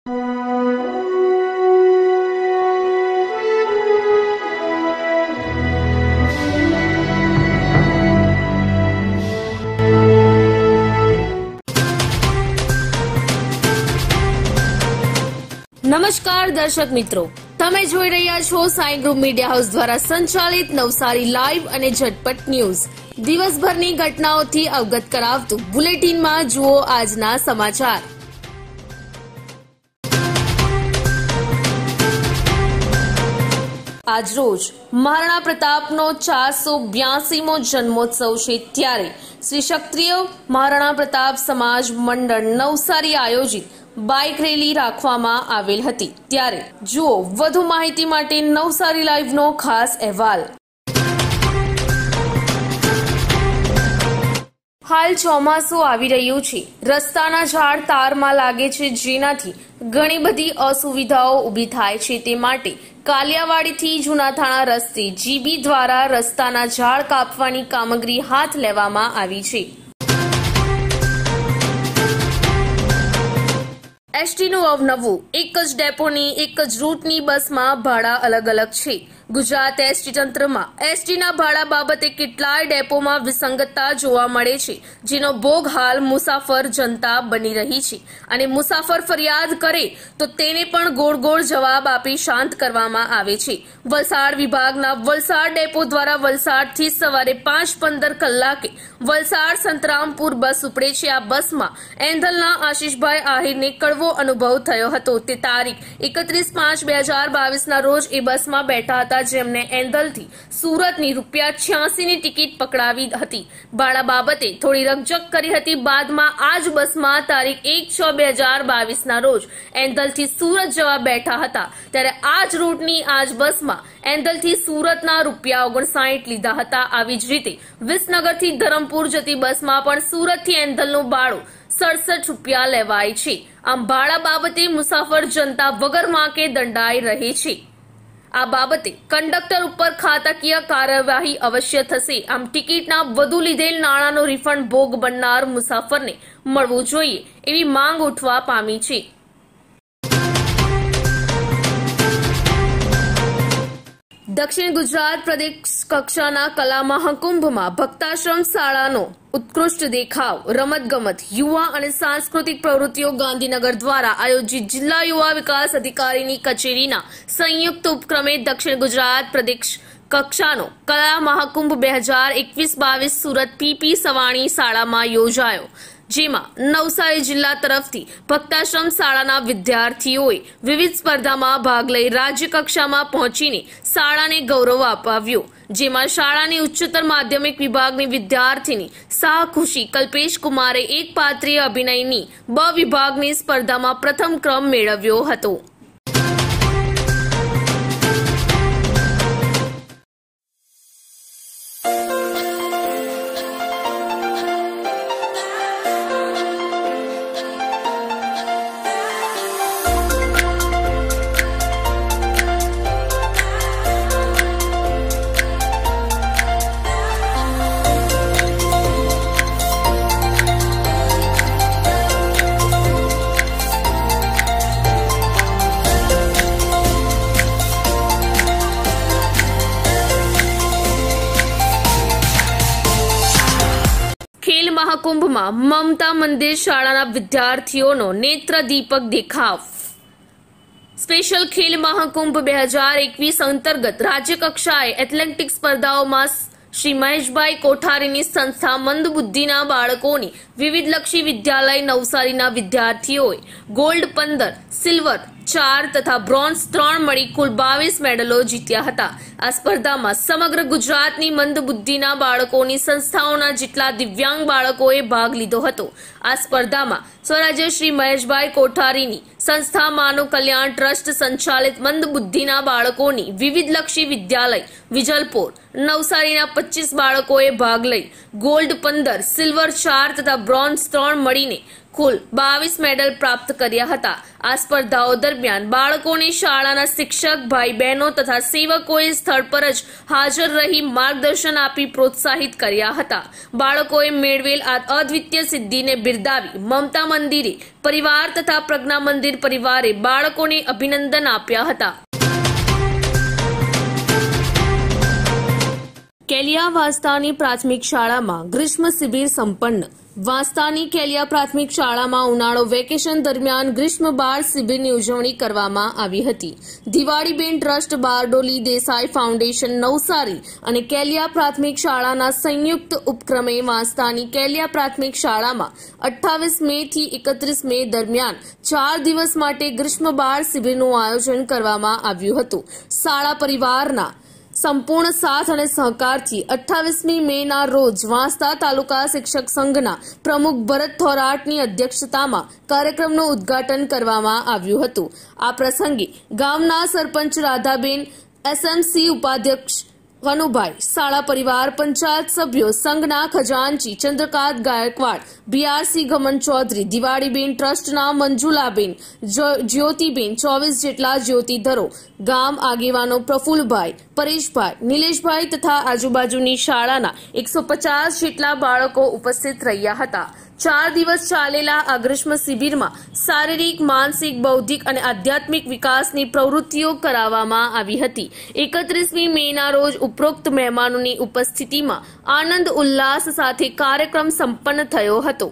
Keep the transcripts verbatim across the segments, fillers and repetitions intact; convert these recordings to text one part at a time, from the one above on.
નમસ્કાર દર્શક મિત્રો, તમે જોઈ રહ્યા છો સાઈ ગ્રુપ મીડિયા હાઉસ દ્વારા સંચાલિત નવસારી લાઈવ અને ઝટપટ ન્યૂઝ. દિવસભરની ઘટનાઓથી અવગત કરાવતું બુલેટિનમાં જુઓ આજના સમાચાર. આજરોજ મહારાણા પ્રતાપનો ચારસો બ્યાસીમો જન્મોત્સવ છે, ત્યારે શ્રી ક્ષત્રિય મહારાણા પ્રતાપ સમાજ મંડળ નવસારી આયોજિત બાઇક રેલી રાખવામાં આવેલ હતી. ત્યારે જુઓ વધુ માહિતી માટે નવસારી લાઈવનો ખાસ અહેવાલ. હાલ ચોમાસું આવી રહ્યું છે. રસ્તાના ઝાડ તારમાં લાગે છે, જેનાથી ઘણી બધી અસુવિધાઓ ઊભી થાય છે. તે માટે કાલિયાવાડીથી જૂનાથાણા રસ્તે જીબી દ્વારા રસ્તાના ઝાડ કાપવાની કામગીરી હાથ લેવામાં આવી છે. એસટીનું અવનવું. એક જ ડેપોની એક જ રૂટની બસમાં ભાડા અલગ અલગ છે. ગુજરાત એસટી તંત્રમાં એસટીના ભાડા બાબતે કેટલાય ડેપોમાં વિસંગતતા જોવા મળે છે, જેનો ભોગ હાલ મુસાફર જનતા બની રહી છે. અને મુસાફર ફરિયાદ કરે તો તેને પણ ગોળ ગોળ જવાબ આપી શાંત કરવામાં આવે છે. વલસાડ વિભાગના વલસાડ ડેપો દ્વારા વલસાડથી સવારે પાંચ પંદર કલાકે વલસાડ સંતરામપુર બસ ઉપડે છે. આ બસમાં એંધલના આશીષભાઈ આહિરને કડવો અનુભવ થયો હતો. તે તારીખ એકત્રીસ પાંચ બે હજાર બાવીસ ના રોજ એ બસમાં બેઠા હતા, જેમને એંધલથી સુરતની રૂપિયા છ્યાસી ની ટિકિટ પકડાવી હતી. ભાડા બાબતે થોડી રકઝક કરી હતી. બાદમાં આ જ બસમાં તારીખ એક છ બે હજાર બાવીસ ના રોજ એંધલથી સુરત જવા બેઠા હતા, ત્યારે આ જ રૂટની આ જ બસમાં એંધલથી સુરતના રૂપિયા ઓગણસાઠ લીધા હતા. આવી જ રીતે વિસનગરથી ધરમપુર જતી બસમાં પણ સુરતથી એંધલનું ભાડું સડસઠ રૂપિયા લેવાય છે. આમ ભાડા બાબતે મુસાફર જનતા વગર વાંકે દંડાઈ રહી છે. આ બાબતે કંડક્ટર ઉપર ખાતાકીય કાર્યવાહી અવશ્ય થશે. આમ ટિકિટના વધુ લીધેલ નાણાંનો રિફંડ ભોગ બનનાર મુસાફરને મળવું જોઈએ એવી માંગ ઉઠવા પામી છે. દક્ષિણ ગુજરાત પ્રદેશ કક્ષાના કલા મહાકુંભમાં ભક્તાશ્રમ શાળાનો ઉત્કૃષ્ટ દેખાવ. રમતગમત, યુવા અને સાંસ્કૃતિક પ્રવૃત્તિઓ ગાંધીનગર દ્વારા આયોજિત જિલ્લા યુવા વિકાસ અધિકારીની કચેરીના સંયુક્ત ઉપક્રમે દક્ષિણ ગુજરાત પ્રદેશ કક્ષાનો કલા મહાકુંભ બે હજાર એકવીસ બાવીસ સુરત પીપી સવાણી શાળામાં યોજાયો, જેમાં નવસારી જિલ્લા તરફથી ભક્તાશ્રમ શાળાના વિદ્યાર્થીઓએ વિવિધ સ્પર્ધામાં ભાગ લઈ રાજ્ય કક્ષામાં પહોંચીને શાળાને ગૌરવ અપાવ્યું. જેમાં શાળાની ઉચ્ચતર માધ્યમિક વિભાગની વિદ્યાર્થીની શાહ ખુશી કલ્પેશ કુમારે એક પાત્રીય અભિનયની બ વિભાગની સ્પર્ધામાં પ્રથમ ક્રમ મેળવ્યો હતો. મહાકુંભમાં મમતા મંદિર શાળાના વિદ્યાર્થીઓનો નેત્ર દીપક દેખાવ. સ્પેશિયલ ખેલ મહાકુંભ બે હજાર એકવીસ અંતર્ગત રાજ્ય કક્ષાએ એથ્લેટિક સ્પર્ધાઓમાં શ્રી મહેશભાઈ કોઠારીની સંસ્થા મંદબુદ્ધિના બાળકોની વિવિધલક્ષી વિદ્યાલય નવસારીના વિદ્યાર્થીઓએ ગોલ્ડ પંદર, સિલ્વર ચાર તથા બ્રોન્ઝ ત્રણ મળી કુલ બાવીસ મેડલો જીત્યા હતા. આ સ્પર્ધામાં સમગ્ર ગુજરાતની મંદબુદ્ધિના બાળકોની સંસ્થાઓના જેટલા દિવ્યાંગ બાળકોએ ભાગ લીધો હતો. આ સ્પર્ધામાં સ્વરાજ્ય શ્રી મહેશભાઈ કોઠારીની સંસ્થા માનવ કલ્યાણ ટ્રસ્ટ સંચાલિત મંદબુદ્ધિના બાળકોની વિવિધલક્ષી વિદ્યાલય વિજલપોર નવસારીના પચીસ બાળકોએ ભાગ લઈ ગોલ્ડ પંદર, સિલ્વર ચાર તથા બ્રોન્ઝ ત્રણ મળીને કુલ બાવીસ મેડલ પ્રાપ્ત કર્યા હતા। આ સ્પર્ધાઓ દરમિયાન બાળકોને શાળાના શિક્ષક, ભાઈ બહેનો તથા સેવકોએ સ્થળ પર જ હાજર રહી માર્ગદર્શન આપી પ્રોત્સાહિત કર્યા હતા। બાળકોએ મેળવેલ આ અદ્વિતીય સિદ્ધિને બિરદાવી મમતા મંદિરે પરિવાર તથા પ્રજ્ઞા મંદિર પરિવારે બાળકોને અભિનંદન આપ્યા હતા। કેલિયા વાંસદાની પ્રાથમિક શાળામાં ગ્રીષ્મ શિબિર સંપન્ન। વાંસદાની કેલિયા પ્રાથમિક શાળામાં ઉનાળો વેકેશન દરમિયાન ગ્રીષ્મ બાળ શિબિરની ઉજવણી કરવામાં આવી હતી। દિવાળીબેન ટ્રસ્ટ, બારડોલી દેસાઈ ફાઉન્ડેશન નવસારી અને કેલિયા પ્રાથમિક શાળાના સંયુક્ત ઉપક્રમે વાંસદાની કેલિયા પ્રાથમિક શાળામાં અઠ્ઠાવીસ મે થી એકત્રીસ મે દરમિયાન ચાર દિવસ માટે ગ્રીષ્મ બાળ શિબિરનું આયોજન કરવામાં આવ્યું હતું। શાળા પરિવારના સંપૂર્ણ સાથ અને સહકારથી અઠ્ઠાવીસમી મેના રોજ વાંસદા તાલુકા શિક્ષક સંઘના પ્રમુખ ભરત થોરાટની અધ્યક્ષતામાં કાર્યક્રમનું ઉદ્ઘાટન કરવામાં આવ્યું હતું। આ પ્રસંગે ગામના સરપંચ રાધાબેન, એસએમસી ઉપાધ્યક્ષ કનુભાઈ, શાળા પરિવાર, પંચાયત સભ્યો, સંઘના ખજાનચી ચંદ્રકાંત ગાયકવાડ, બીઆરસી ગમન ચૌધરી, દિવાળીબેન ટ્રસ્ટના મંજુલાબેન, જ્યોતિબેન, ચોવીસ જેટલા જ્યોતિધરો, ગામ આગેવાનો પ્રફુલભાઈ, પરેશભાઈ, નિલેશભાઈ તથા આજુબાજુની શાળાના એકસો પચાસ જેટલા બાળકો ઉપસ્થિત રહ્યા હતા। ચાર દિવસ ચાલેલા આ ગ્રીષ્મ શિબિરમાં શારીરિક, માનસિક, બૌદ્ધિક અને આધ્યાત્મિક વિકાસની પ્રવૃત્તિઓ કરાવવામાં આવી હતી। એકત્રીસમી મેના રોજ ઉપરોક્ત મહેમાનોની ઉપસ્થિતિમાં આનંદ ઉલ્લાસ સાથે કાર્યક્રમ સંપન્ન થયો હતો।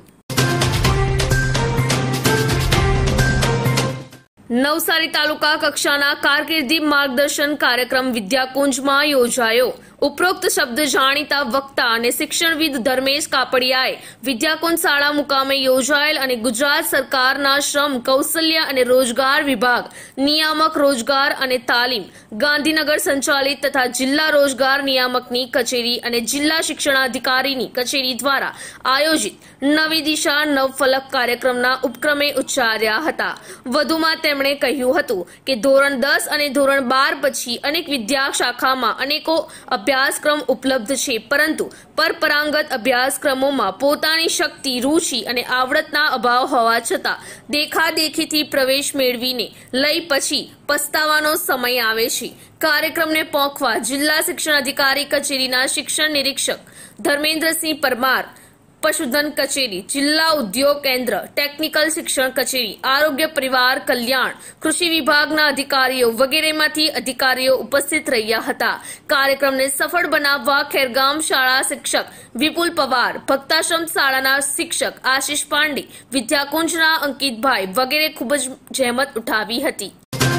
નવસારી તાલુકા કક્ષાના કારકિર્દી માર્ગદર્શન કાર્યક્રમ વિદ્યાકુંજમાં યોજાયો। ઉપરોક્ત શબ્દ જાણીતા વક્તા અને શિક્ષણવિદ ધર્મેશ કાપડિયાએ વિદ્યાકુંજ શાળા મુકામે યોજાયેલ અને ગુજરાત સરકારના શ્રમ, કૌશલ્ય અને રોજગાર વિભાગ, નિયામક રોજગાર અને તાલીમ, ગાંધીનગર સંચાલિત તથા જિલ્લા રોજગાર નિયામકની કચેરી અને જિલ્લા શિક્ષણાધિકારીની કચેરી દ્વારા આયોજિત નવી દિશા નવ ફલક કાર્યક્રમના ઉપક્રમે ઉચ્ચાર્યા હતા। વધુમાં તેમણે કહ્યું હતું કે ધોરણ દસ અને ધોરણ બાર પછી અનેક વિદ્યા શાખામાં અનેકો અભ્યાસક્રમ ઉપલબ્ધ છે, પરંતુ પરંપરાગત અભ્યાસક્રમોમાં પોતાની શક્તિ, રુચિ અને આવડતના અભાવ હોવા છતાં દેખાદેખીથી પ્રવેશ મેળવીને લઈ પછી પસ્તાવાનો સમય આવે છે। કાર્યક્રમને પોંખવા જિલ્લા શિક્ષણાધિકારી કચેરીના શિક્ષણ નિરીક્ષક ધર્મેન્દ્રસિંહ પરમાર, પશુધન કચેરી, જિલ્લા ઉદ્યોગ કેન્દ્ર, ટેકનિકલ શિક્ષણ કચેરી, આરોગ્ય પરિવાર કલ્યાણ, કૃષિ વિભાગના અધિકારીઓ વગેરેમાંથી અધિકારીઓ ઉપસ્થિત રહ્યા હતા। કાર્યક્રમને સફળ બનાવવા ખેરગામ શાળા શિક્ષક વિપુલ પવાર, ભક્તાશ્રમ શાળાના શિક્ષક આશિષ પાંડે, વિદ્યાકુંજના અંકિતભાઈ વગેરે ખૂબ જ જહેમત ઉઠાવી હતી।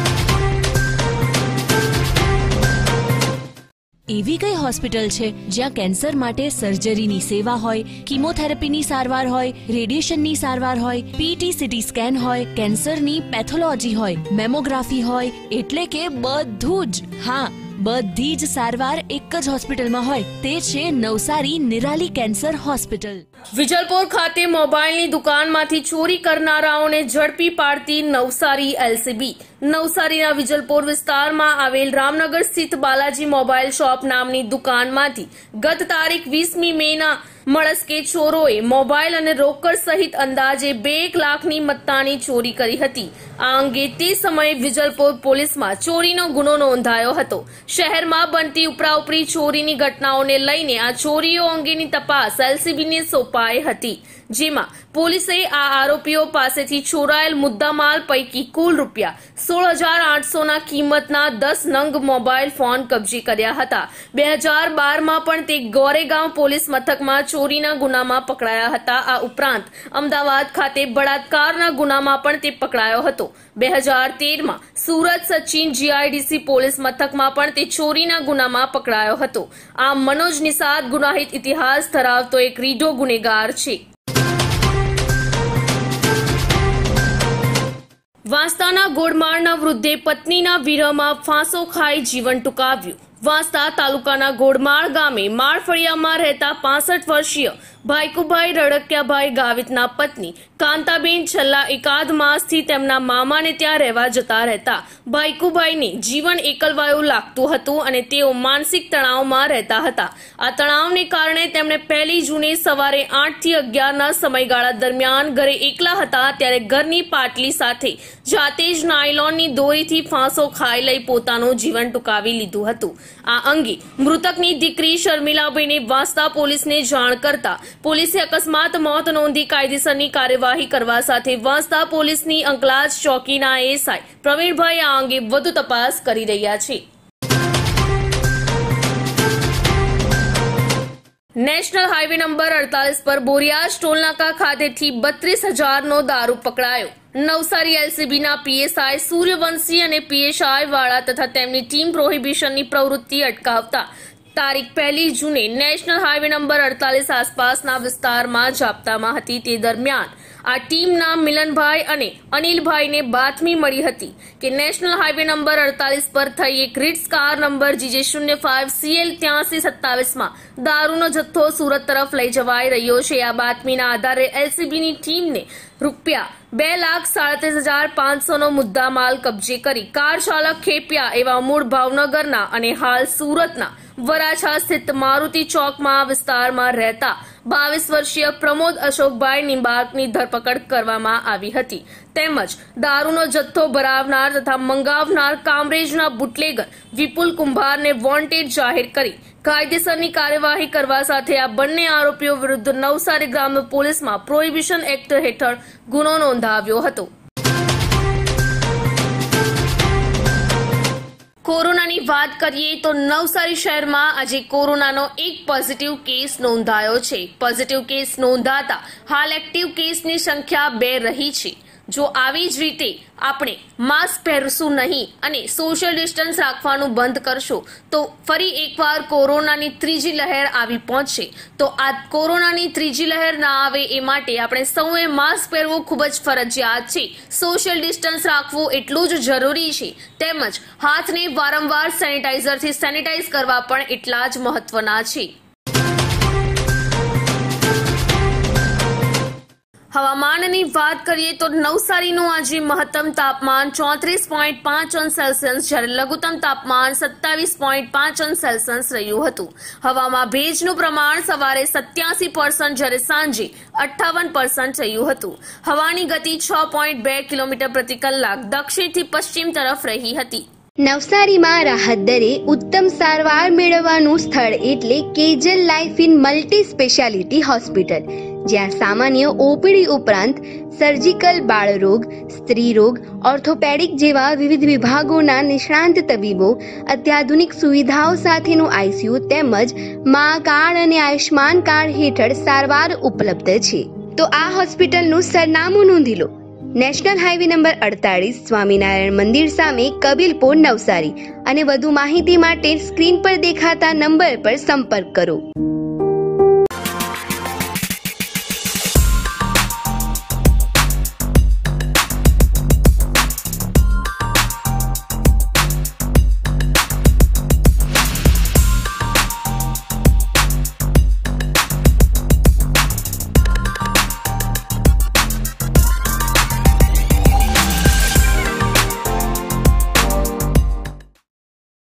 એવી કઈ હોસ્પિટલ છે જ્યાં કેન્સર માટે સર્જરીની સેવા હોય, કીમોથેરાપીની સારવાર હોય, રેડિયેશનની સારવાર હોય, પીટી સીટી સ્કેન હોય, કેન્સરની પેથોલોજી હોય, મેમોગ્રાફી હોય, એટલે કે બધું જ। હા, બધી જ સારવાર એક જ હોસ્પિટલમાં હોય, તે છે નવસારી નિરાલી કેન્સર હોસ્પિટલ। વિજલપોર ખાતે મોબાઈલની દુકાનમાંથી ચોરી કરનારાઓને ઝડપી પાડતી નવસારી એલસીબી। નવસારીના વિજલપોર વિસ્તારમાં આવેલ રામનગર સ્થિત બાલાજી મોબાઈલ શોપ નામની દુકાનમાંથી ગત તારીખ વીસમી મેના મળસ્કે ચોરોએ મોબાઈલ અને રોકડ સહિત અંદાજે બે લાખની મત્તાની ચોરી કરી હતી। આ અંગે તે સમયે વિજલપોર પોલીસમાં ચોરીનો ગુનો નોંધાયો હતો। શહેરમાં બનતી ઉપરાઉપરી ચોરીની ઘટનાઓને લઈને આ ચોરીઓ અંગેની તપાસ એલસીબીને સોંપાઈ હતી, જેમાં પોલીસે આ આરોપીઓ પાસેથી ચોરાયેલ મુદ્દામાલ પૈકી કુલ રૂપિયા સોળ હજાર આઠસોના કિંમતના દસ નંગ મોબાઈલ ફોન કબજે કર્યા હતા। બે હજાર બારમાં પણ તે ગોરેગાંવ પોલીસ મથકમાં ચોરીના ગુનામાં પકડાયા હતા। આ ઉપરાંત અમદાવાદ ખાતે બળાત્કારના ગુનામાં પણ તે પકડાયો હતો। બે હજાર તેરમાં સુરત સચિન જીઆઈડીસી પોલીસ મથકમાં પણ તે ચોરીના ગુનામાં પકડાયો હતો। આ મનોજ નિષાદ ગુનાહિત ઇતિહાસ ધરાવતો એક રીઢો ગુનેગાર છે। વાંસદાના ગોળમાળના વૃદ્ધે પત્નીના વિરહમાં ફાંસો ખાઈ જીવન ટૂંકાવ્યું। વાંસદા તાલુકાના ગોળમાળ ગામે માળફળિયામાં રહેતા પાસઠ વર્ષીય ભાઈકુભાઈ રડકિયાભાઈ ગાવિતના પત્ની કાંતાબેન છેલ્લા એકાદ માસથી તેમના મામાને ત્યાં રહેવા જતા રહેતા ભાઈકુભાઈને જીવન એકલવાયું લાગતું હતું અને તેઓ માનસિક તણાવમાં રહેતા હતા. આ તણાવને કારણે તેમણે પહેલી જૂને સવારે આઠ થી અગિયારના સમયગાળા દરમિયાન ઘરે એકલા હતા ત્યારે ઘરની પાટલી સાથે જાતે જ નાયલોનની દોરીથી ફાંસો ખાઈ લઈ પોતાનું જીવન ટૂંકાવી લીધું હતું. આ અંગે મૃતકની દીકરી શર્મિલાબેને વાંસદા પોલીસને જાણ કરતા પોલીસે અકસ્માત મોત નોંધી કાયદેસરની કાર્યવાહી કરવા સાથે વાંસદા પોલીસની અંકલાજ ચોકીના એએસઆઈ પ્રવીણભાઈ આ અંગે વધુ તપાસ કરી રહ્યા છે. નેશનલ હાઈવે નંબર અડતાલીસ પર બોરિયાજ ટોલનાકા ખાતેથી બત્રીસ હજારનો દારૂ પકડાયો. નવસારી એલસીબીના પીએસઆઈ સૂર્યવંશી અને પીએસઆઈ વાળા તથા તેમની ટીમ પ્રોહિબિશનની પ્રવૃત્તિ અટકાવતા તારીખ પહેલી જૂને નેશનલ હાઈવે નંબર અડતાલીસ આસપાસના વિસ્તારમાં જાપ્તામાં હતી. તે દરમિયાન આ ટીમના મિલનભાઈ અને અનિલભાઈને બાતમી મળી હતી કે નેશનલ હાઈવે નંબર અડતાલીસ પર થઈ એક રીટ્સ કાર નંબર જીજે શૂન્ય ફાઈવ સીએલ ત્યાસી સત્તાવીસમાં દારૂનો જથ્થો સુરત તરફ લઈ જવાઈ રહ્યો છે. આ બાતમીના આધારે એલસીબીની ટીમને રૂપિયા બે લાખ સાડત્રીસ હજાર પાંચસો નો મુદ્દામાલ કબજે કરી કાર ચાલક ખેપિયા એવા મૂળ ભાવનગરના અને હાલ સુરતના વરાછા સ્થિત મારુતિ ચોકમાં વિસ્તારમાં રહેતા બાવીસ વર્ષીય પ્રમોદ અશોકભાઈ નિંબાર્કની ધરપકડ કરવામાં આવી હતી. તેમજ દારૂનો જથ્થો ભરાવનાર તથા મંગાવનાર કામરેજના બુટલેગર વિપુલ કુંભારને વોન્ટેડ જાહેર કરી કાયદેસરની કાર્યવાહી કરવા સાથે આ બંને આરોપીઓ વિરુદ્ધ નવસારી ગ્રામ્ય પોલીસમાં પ્રોહિબિશન એક્ટ હેઠળ ગુનો નોંધાવ્યો હતો. કોરોનાની વાત કરીએ તો નવસારી શહેરમાં આજે કોરોનાનો એક પોઝિટિવ કેસ નોંધાયો છે. પોઝિટિવ કેસ નોંધાતા હાલ એક્ટિવ કેસની સંખ્યા બે રહી છે. જો આવી જ રીતે આપણે માસ્ક પહેરશું નહીં અને સોશિયલ ડિસ્ટન્સ રાખવાનું બંધ કરશું તો ફરી એકવાર કોરોનાની ત્રીજી લહેર આવી પહોંચશે. તો આ કોરોનાની ત્રીજી લહેર ના આવે એ માટે આપણે સૌએ માસ્ક પહેરવું ખૂબ જ ફરજિયાત છે. સોશિયલ ડિસ્ટન્સ રાખવું એટલું જ જરૂરી છે. તેમજ હાથને વારંવાર સેનિટાઈઝરથી સેનિટાઈઝ કરવા પણ એટલા જ મહત્વના છે. હવામાનની વાત કરીએ તો નવસારીનું આજે મહત્તમ તાપમાન ચોત્રીસ પોઈન્ટ પાંચ અંશ સેલ્સિયસ જ્યારે લઘુત્તમ તાપમાન સત્તાવીસ પોઈન્ટ પાંચ અંશ સેલ્સિયસ રહ્યું હતું. હવામાં ભેજનું પ્રમાણ સવારે સત્યાસી પર્સન્ટ જ્યારે સાંજે અઠ્ઠાવન પર્સન્ટ રહ્યું હતું. હવાની ગતિ છ પોઈન્ટ બે કિલોમીટર પ્રતિ કલાક દક્ષિણથી પશ્ચિમ તરફ રહી હતી. નવસારીમાં રાહત દરે ઉત્તમ સારવાર મેળવવાનું સ્થળ એટલે Kejal life in multi speciality hospital, જ્યાં સામાન્ય ઓપીડી ઉપરાંત સર્જિકલ, બાળરોગ, સ્ત્રી રોગ, ઓર્થોપેડિક જેવા વિવિધ વિભાગોના નિષ્ણાંત તબીબો, અત્યાધુનિક સુવિધાઓ સાથેનું આઈસીયુ તેમજ મા કાર્ડ અને આયુષ્માન કાર્ડ હેઠળ સારવાર ઉપલબ્ધ છે. તો આ હોસ્પિટલનું સરનામું નોંધી લો. નેશનલ હાઈવે નંબર અડતાલીસ, સ્વામિનારાયણ મંદિર સામે, કબીલપુર, નવસારી. અને વધુ માહિતી માટે સ્ક્રીન પર દેખાતા નંબર પર સંપર્ક કરો.